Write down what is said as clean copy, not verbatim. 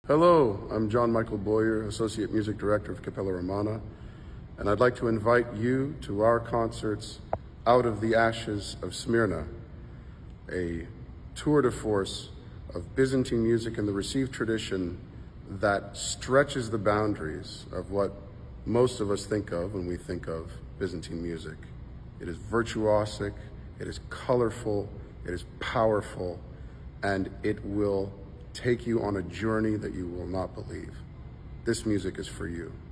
Hello, I'm John Michael Boyer, Associate Music Director of Cappella Romana, and I'd like to invite you to our concerts Out of the Ashes of Smyrna, a tour de force of Byzantine music in the received tradition that stretches the boundaries of what most of us think of when we think of Byzantine music. It is virtuosic, it is colorful, it is powerful, and it will take you on a journey that you will not believe. This music is for you.